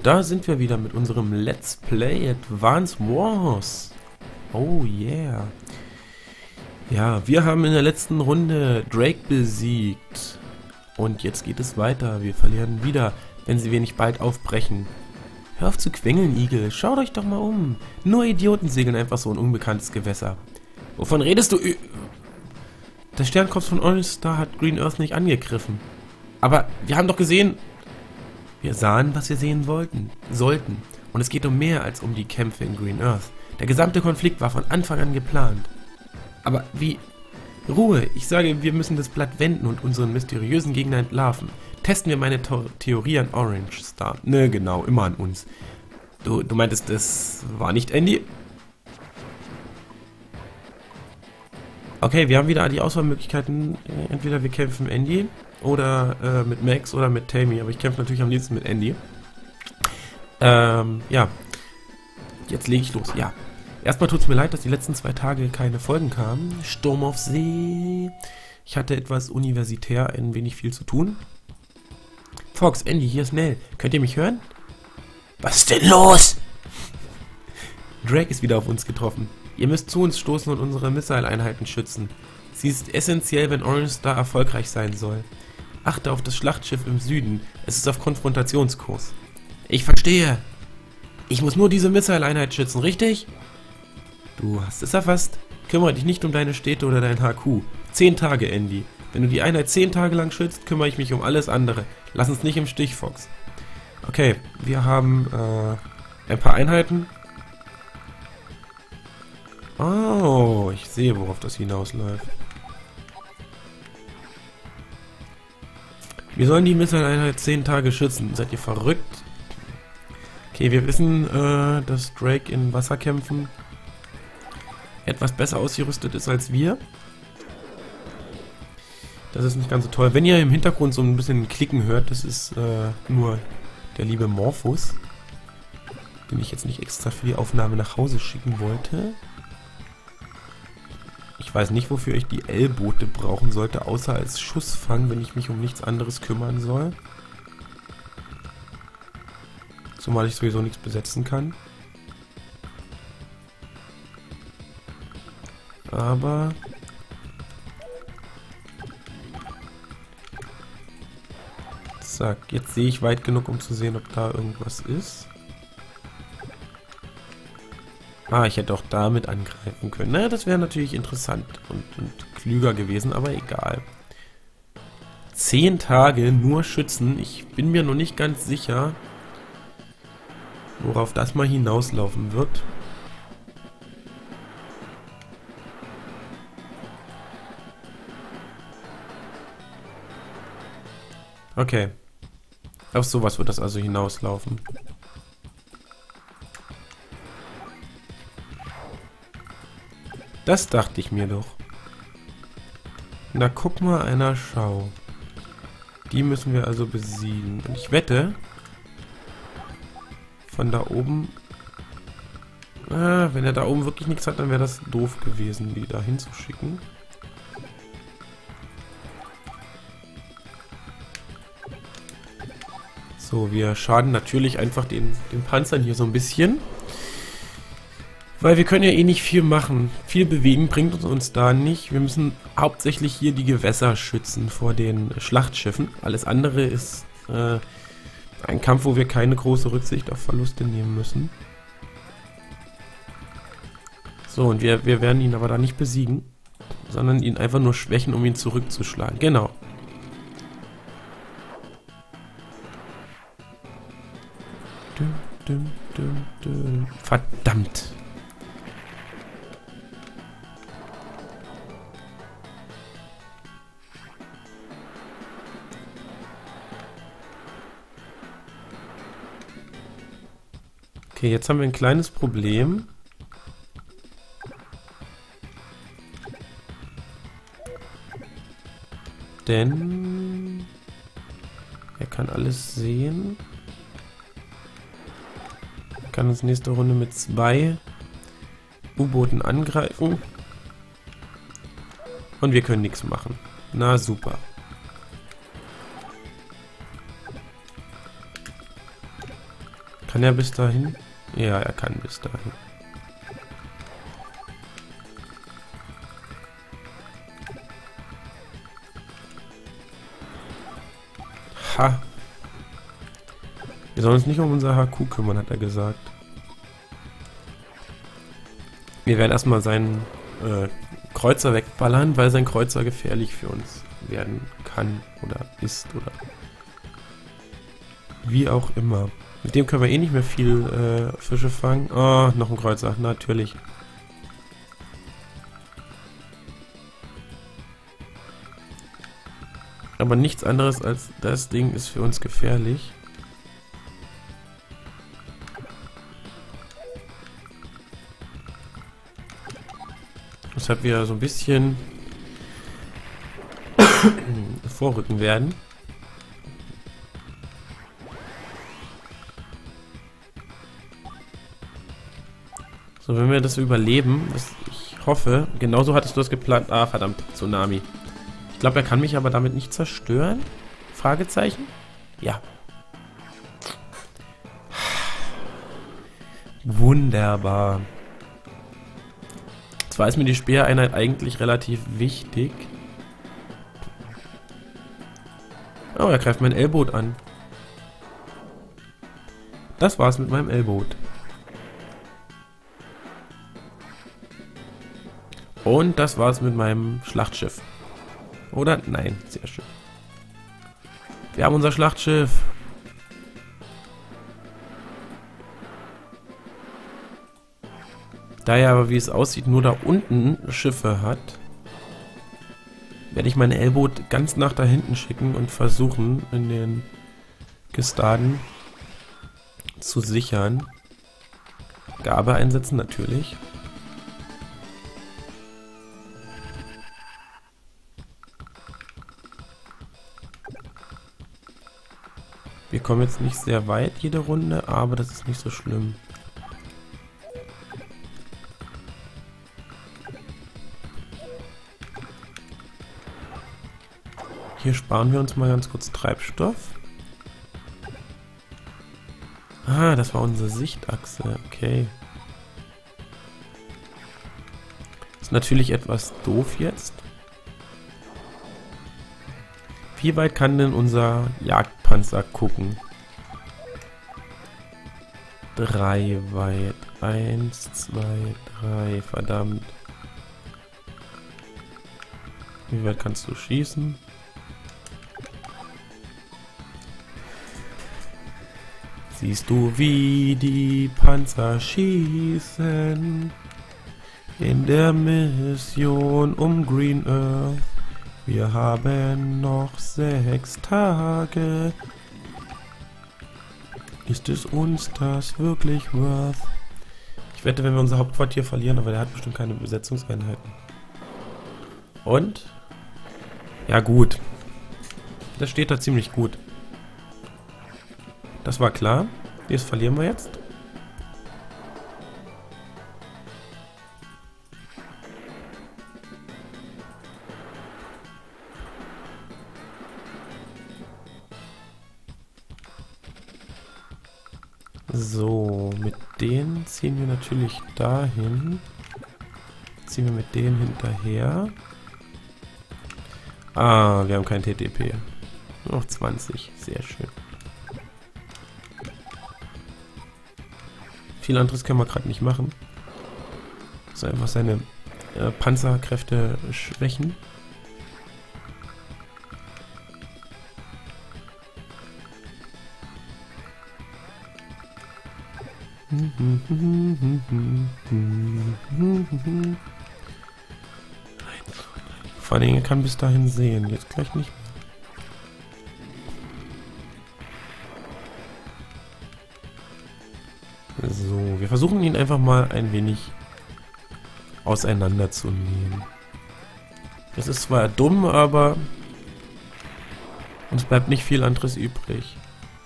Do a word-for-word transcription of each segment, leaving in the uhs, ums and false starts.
da sind wir wieder mit unserem Let's Play Advance Wars. Oh yeah. Ja, wir haben in der letzten Runde Drake besiegt. Und jetzt geht es weiter. Wir verlieren wieder, wenn sie wir nicht bald aufbrechen. Hör auf zu quengeln, Igel. Schaut euch doch mal um. Nur Idioten segeln einfach so ein unbekanntes Gewässer. Wovon redest du? Der Sternkopf von Orange Star hat Green Earth nicht angegriffen. Aber wir haben doch gesehen... Wir sahen, was wir sehen wollten, sollten. Und es geht um mehr als um die Kämpfe in Green Earth. Der gesamte Konflikt war von Anfang an geplant. Aber wie... Ruhe, ich sage, wir müssen das Blatt wenden und unseren mysteriösen Gegner entlarven. Testen wir meine The Theorie an Orange Star. Ne, genau, immer an uns. Du, du meintest, das war nicht Andy? Okay, wir haben wieder die Auswahlmöglichkeiten. Entweder wir kämpfen Andy oder äh, mit Max oder mit Tammy. Aber ich kämpfe natürlich am liebsten mit Andy. Ähm, ja. Jetzt lege ich los. Ja. Erstmal tut es mir leid, dass die letzten zwei Tage keine Folgen kamen. Sturm auf See. Ich hatte etwas universitär ein wenig viel zu tun. Fox, Andy, hier ist Nell. Könnt ihr mich hören? Was ist denn los? Drake ist wieder auf uns getroffen. Ihr müsst zu uns stoßen und unsere Missile-Einheiten schützen. Sie ist essentiell, wenn Orange Star erfolgreich sein soll. Achte auf das Schlachtschiff im Süden. Es ist auf Konfrontationskurs. Ich verstehe. Ich muss nur diese Missile-Einheit schützen, richtig? Du hast es erfasst. Kümmere dich nicht um deine Städte oder dein H Q. Zehn Tage, Andy. Wenn du die Einheit zehn Tage lang schützt, kümmere ich mich um alles andere. Lass uns nicht im Stich, Fox. Okay, wir haben äh, ein paar Einheiten. Oh, ich sehe, worauf das hinausläuft. Wir sollen die Missile-Einheit zehn Tage schützen. Seid ihr verrückt? Okay, wir wissen, äh, dass Drake in Wasserkämpfen etwas besser ausgerüstet ist als wir. Das ist nicht ganz so toll. Wenn ihr im Hintergrund so ein bisschen Klicken hört, das ist äh, nur der liebe Morphus, den ich jetzt nicht extra für die Aufnahme nach Hause schicken wollte. Ich weiß nicht, wofür ich die L-Boote brauchen sollte, außer als Schussfang, wenn ich mich um nichts anderes kümmern soll. Zumal ich sowieso nichts besetzen kann. Aber... Zack, jetzt sehe ich weit genug, um zu sehen, ob da irgendwas ist. Ah, ich hätte auch damit angreifen können. Naja, das wäre natürlich interessant und, und klüger gewesen, aber egal. Zehn Tage nur schützen. Ich bin mir noch nicht ganz sicher, worauf das mal hinauslaufen wird. Okay. Auf sowas wird das also hinauslaufen. Das dachte ich mir doch. Na, guck mal einer, schau. Die müssen wir also besiegen. Und ich wette, von da oben... Ah, wenn er da oben wirklich nichts hat, dann wäre das doof gewesen, die da hinzuschicken. So, wir schaden natürlich einfach den, den Panzern hier so ein bisschen. Weil wir können ja eh nicht viel machen. Viel bewegen bringt uns, uns da nicht. Wir müssen hauptsächlich hier die Gewässer schützen vor den Schlachtschiffen. Alles andere ist äh, ein Kampf, wo wir keine große Rücksicht auf Verluste nehmen müssen. So, und wir, wir werden ihn aber da nicht besiegen, sondern ihn einfach nur schwächen, um ihn zurückzuschlagen. Genau. Dum, dum, dum, dum. Verdammt. Okay, jetzt haben wir ein kleines Problem. Denn er kann alles sehen. Er kann uns nächste Runde mit zwei U-Booten angreifen. Und wir können nichts machen. Na super. Kann er bis dahin? Ja, er kann bis dahin. Ha! Wir sollen uns nicht um unser H Q kümmern, hat er gesagt. Wir werden erstmal seinen äh, Kreuzer wegballern, weil sein Kreuzer gefährlich für uns werden kann oder ist oder wie auch immer. Mit dem können wir eh nicht mehr viel äh, Fische fangen. Oh, noch ein Kreuzer, natürlich. Aber nichts anderes als das Ding ist für uns gefährlich. Deshalb wir so ein bisschen vorrücken werden. So, wenn wir das überleben, was ich hoffe, genauso hattest du das geplant. Ah, verdammt, Tsunami. Ich glaube, er kann mich aber damit nicht zerstören? Fragezeichen? Ja. Wunderbar. Zwar ist mir die Speereinheit eigentlich relativ wichtig. Oh, er greift mein L-Boot an. Das war's mit meinem L-Boot. Und das war's mit meinem Schlachtschiff. Oder? Nein, sehr schön. Wir haben unser Schlachtschiff. Da er aber, wie es aussieht, nur da unten Schiffe hat, werde ich mein L-Boot ganz nach da hinten schicken und versuchen, in den Gestaden zu sichern. Gabe einsetzen, natürlich. Wir kommen jetzt nicht sehr weit jede Runde, aber das ist nicht so schlimm. Hier sparen wir uns mal ganz kurz Treibstoff. Ah, das war unsere Sichtachse. Okay. Ist natürlich etwas doof jetzt. Wie weit kann denn unser Jagdpanzer gucken? Drei weit. Eins, zwei, drei. Verdammt. Wie weit kannst du schießen? Siehst du, wie die Panzer schießen in der Mission um Green Earth? Wir haben noch sechs Tage. Ist es uns das wirklich worth? Ich wette, wenn wir unser Hauptquartier verlieren, aber der hat bestimmt keine Besetzungseinheiten. Und? Ja gut. Das steht da ziemlich gut. Das war klar. Das verlieren wir jetzt. So, mit denen ziehen wir natürlich dahin. Ziehen wir mit denen hinterher. Ah, wir haben kein T T P. Noch zwanzig. Sehr schön. Viel anderes können wir gerade nicht machen. So einfach seine äh, Panzerkräfte schwächen. Vor allem, er kann bis dahin sehen. Jetzt gleich nicht mehr. So, wir versuchen ihn einfach mal ein wenig auseinanderzunehmen. Das ist zwar dumm, aber uns bleibt nicht viel anderes übrig.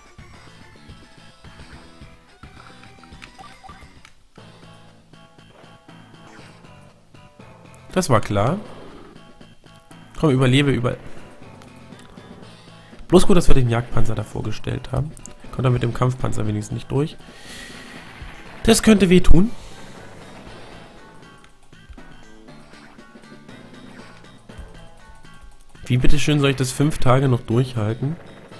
Das war klar. Komm, überlebe über... Bloß gut, dass wir den Jagdpanzer da vorgestellt haben. Kommt er mit dem Kampfpanzer wenigstens nicht durch. Das könnte wehtun. Wie bitteschön soll ich das fünf Tage noch durchhalten?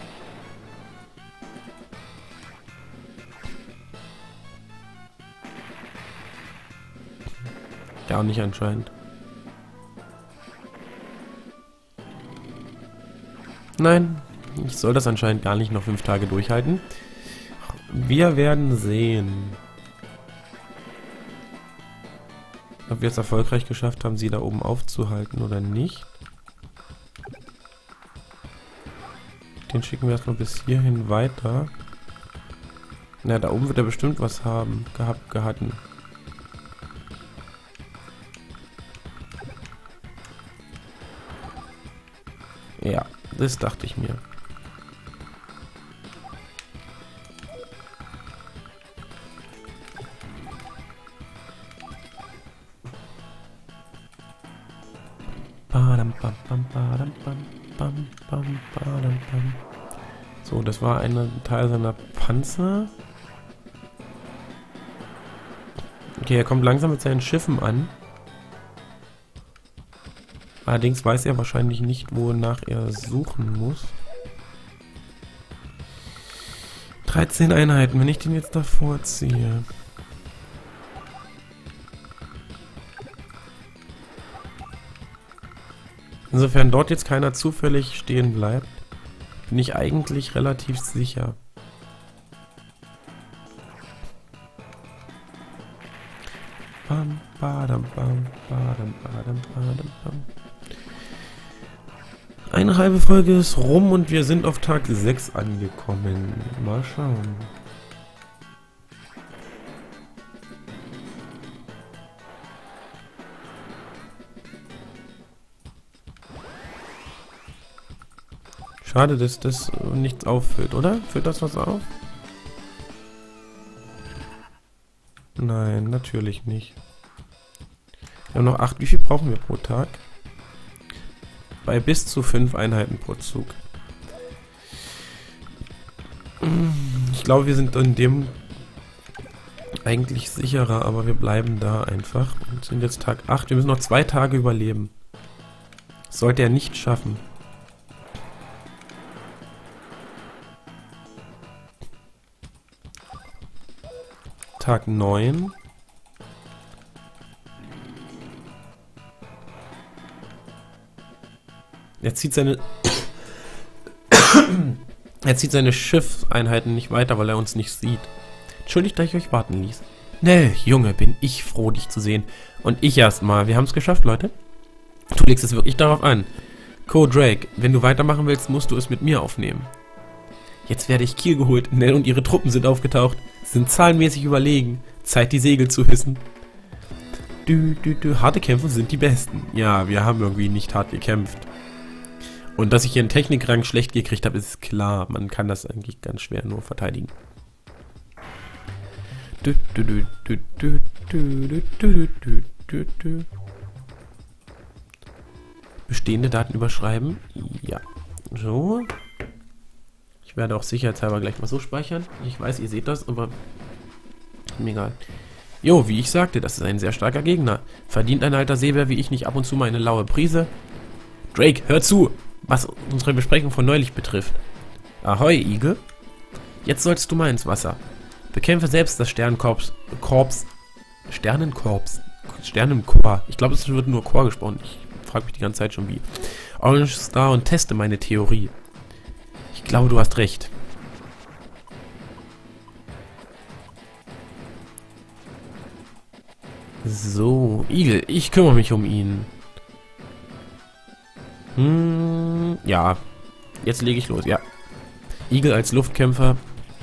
Ja, auch nicht anscheinend. Nein, ich soll das anscheinend gar nicht noch fünf Tage durchhalten. Wir werden sehen, ob wir es erfolgreich geschafft haben, sie da oben aufzuhalten oder nicht. Den schicken wir erstmal bis hierhin weiter. Na, da oben wird er bestimmt was haben. Gehabt, gehabt. Ja, das dachte ich mir. So, das war ein Teil seiner Panzer. Okay, er kommt langsam mit seinen Schiffen an. Allerdings weiß er wahrscheinlich nicht, wonach er suchen muss. dreizehn Einheiten, wenn ich den jetzt davor ziehe. Insofern dort jetzt keiner zufällig stehen bleibt, bin ich eigentlich relativ sicher. Bam, badam, bam, badam, badam, badam, bam. Eine halbe Folge ist rum und wir sind auf Tag sechs angekommen. Mal schauen. Schade, dass das nichts auffüllt, oder? Füllt das was auf? Nein, natürlich nicht. Wir haben noch acht. Wie viel brauchen wir pro Tag? Bei bis zu fünf Einheiten pro Zug. Ich glaube, wir sind in dem eigentlich sicherer, aber wir bleiben da einfach. Und sind jetzt Tag acht. Wir müssen noch zwei Tage überleben. Das sollte er nicht schaffen. Tag neun. Er zieht seine er zieht seine Schiffseinheiten nicht weiter, weil er uns nicht sieht. Entschuldigt, dass ich euch warten ließ. Nell, Junge, bin ich froh, dich zu sehen. Und ich erstmal. Wir haben es geschafft, Leute. Du legst es wirklich darauf an. Co Drake, wenn du weitermachen willst, musst du es mit mir aufnehmen. Jetzt werde ich Kiel geholt. Nell und ihre Truppen sind aufgetaucht. Sind zahlenmäßig überlegen. Zeit, die Segel zu hissen. Dü, dü, dü. Harte Kämpfe sind die besten. Ja, wir haben irgendwie nicht hart gekämpft. Und dass ich hier einen Technikrang schlecht gekriegt habe, ist klar. Man kann das eigentlich ganz schwer nur verteidigen. Dü, dü, dü, dü, dü, dü, dü, dü, dü, dü. Bestehende Daten überschreiben. Ja. So. Ich werde auch sicherheitshalber gleich mal so speichern. Ich weiß, ihr seht das, aber mir egal. Jo, wie ich sagte, das ist ein sehr starker Gegner. Verdient ein alter Seebär wie ich nicht ab und zu mal eine laue Prise? Drake, hör zu, was unsere Besprechung von neulich betrifft. Ahoi, Igel. Jetzt sollst du mal ins Wasser. Bekämpfe selbst das Sternenkorps. Korps. Sternenkorps. Sternenkorps. Ich glaube, es wird nur Chor gesprochen. Ich frage mich die ganze Zeit schon wie. Orange Star und teste meine Theorie. Ich glaube, du hast recht. So, Igel, ich kümmere mich um ihn. Hm, ja. Jetzt lege ich los, ja. Igel als Luftkämpfer.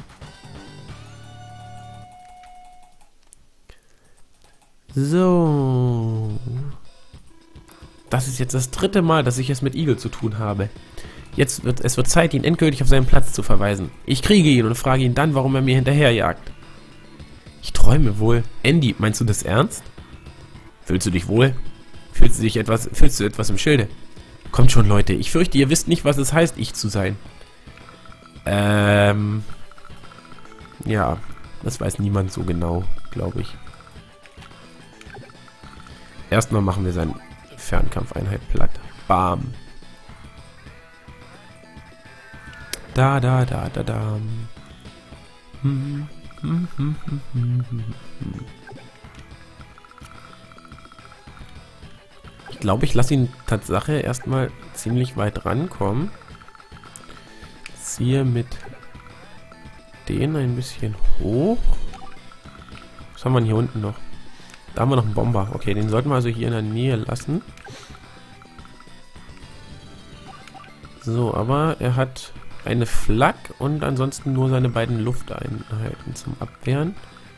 So. Das ist jetzt das dritte Mal, dass ich es mit Igel zu tun habe. Jetzt wird es wird Zeit, ihn endgültig auf seinen Platz zu verweisen. Ich kriege ihn und frage ihn dann, warum er mir hinterherjagt. Ich träume wohl. Andy, meinst du das ernst? Fühlst du dich wohl? Fühlst du dich etwas, fühlst du etwas im Schilde? Kommt schon, Leute. Ich fürchte, ihr wisst nicht, was es heißt, ich zu sein. Ähm. Ja, das weiß niemand so genau, glaube ich. Erstmal machen wir seine Fernkampfeinheit platt. Bam. Da, da, da, da, da. Hm, hm, hm, hm, hm, hm. Ich glaube, ich lasse ihn Tatsache erstmal ziemlich weit rankommen. Ziehe mit den ein bisschen hoch. Was haben wir denn hier unten noch? Da haben wir noch einen Bomber. Okay, den sollten wir also hier in der Nähe lassen. So, aber er hat eine Flak und ansonsten nur seine beiden Lufteinheiten zum Abwehren.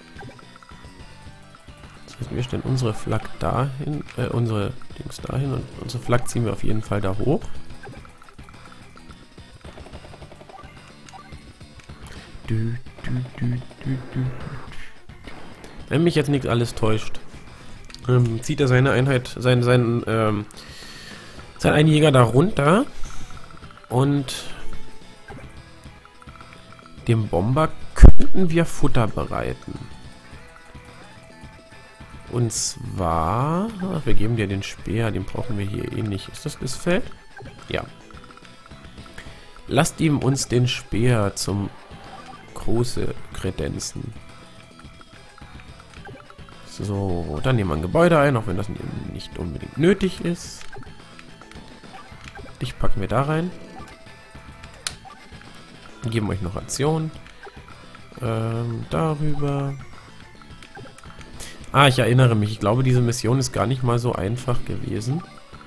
Das heißt, wir stellen unsere Flak dahin, äh, unsere Dings dahin und unsere Flak ziehen wir auf jeden Fall da hoch. Du, du, du, du, du. Wenn mich jetzt nicht alles täuscht, ähm, zieht er seine Einheit, seinen, seinen, ähm, seinen einen Jäger da runter und dem Bomber könnten wir Futter bereiten. Und zwar, ach, wir geben dir den Speer, den brauchen wir hier eh nicht. Ist das das Feld? Ja. Lasst ihm uns den Speer zum Große kredenzen. So, dann nehmen wir ein Gebäude ein, auch wenn das nicht unbedingt nötig ist. Dich packen wir da rein. Geben euch noch Rationen. Ähm, darüber. Ah, ich erinnere mich. Ich glaube, diese Mission ist gar nicht mal so einfach gewesen.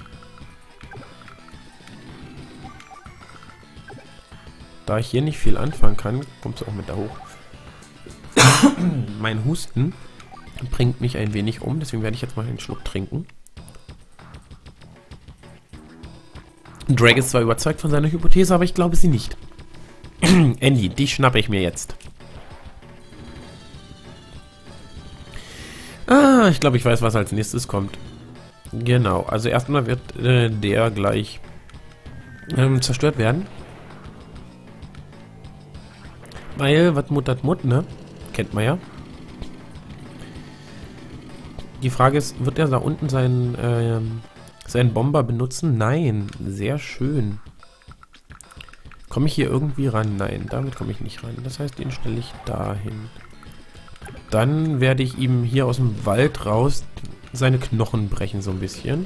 Da ich hier nicht viel anfangen kann, kommt es auch mit da hoch. Mein Husten bringt mich ein wenig um, deswegen werde ich jetzt mal einen Schluck trinken. Drake ist zwar überzeugt von seiner Hypothese, aber ich glaube sie nicht. Andy, dich schnappe ich mir jetzt. Ah, ich glaube, ich weiß, was als nächstes kommt. Genau, also erstmal wird äh, der gleich ähm, zerstört werden. Weil, was Mut hat Mut, ne? Kennt man ja. Die Frage ist, wird er da unten seinen, ähm, seinen Bomber benutzen? Nein, sehr schön. Komme ich hier irgendwie ran? Nein, damit komme ich nicht ran. Das heißt, den stelle ich dahin. Dann werde ich ihm hier aus dem Wald raus seine Knochen brechen, so ein bisschen.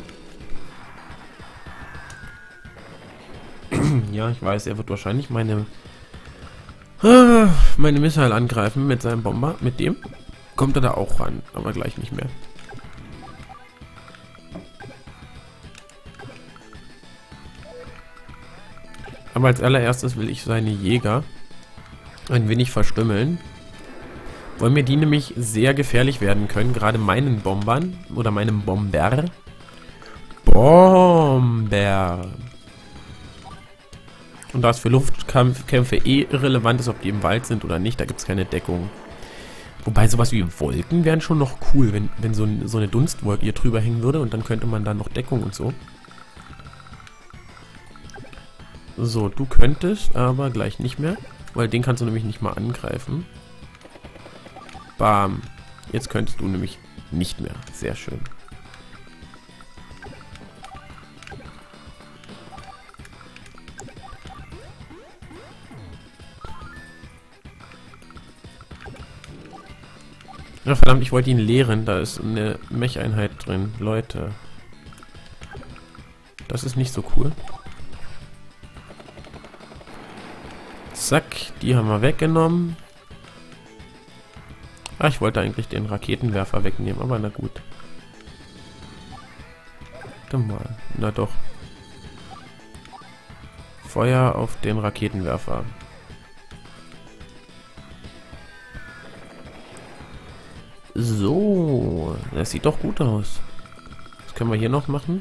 Ja, ich weiß, er wird wahrscheinlich meine ah, meine Missile angreifen mit seinem Bomber. Mit dem kommt er da auch ran, aber gleich nicht mehr. Aber als allererstes will ich seine Jäger ein wenig verstümmeln. Weil mir die nämlich sehr gefährlich werden können. Gerade meinen Bombern. Oder meinem Bomber. Bomber. Und da es für Luftkämpfe eh irrelevant ist, ob die im Wald sind oder nicht, da gibt es keine Deckung. Wobei sowas wie Wolken wären schon noch cool, wenn, wenn so, so eine Dunstwolke hier drüber hängen würde und dann könnte man da noch Deckung und so. So, du könntest, aber gleich nicht mehr, weil den kannst du nämlich nicht mal angreifen. Bam. Jetzt könntest du nämlich nicht mehr. Sehr schön. Ja, verdammt, ich wollte ihn leeren. Da ist eine Mech-Einheit drin. Leute. Das ist nicht so cool. Zack, die haben wir weggenommen. Ah, ich wollte eigentlich den Raketenwerfer wegnehmen, aber na gut. Warte mal. Na doch. Feuer auf den Raketenwerfer. So, das sieht doch gut aus. Was können wir hier noch machen?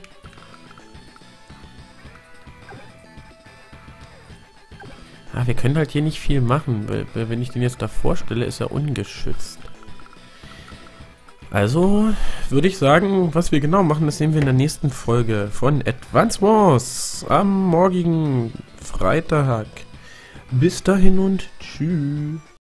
Ah, wir können halt hier nicht viel machen, weil, weil wenn ich den jetzt da vorstelle, ist er ungeschützt. Also würde ich sagen, was wir genau machen, das sehen wir in der nächsten Folge von Advance Wars am morgigen Freitag. Bis dahin und tschüss.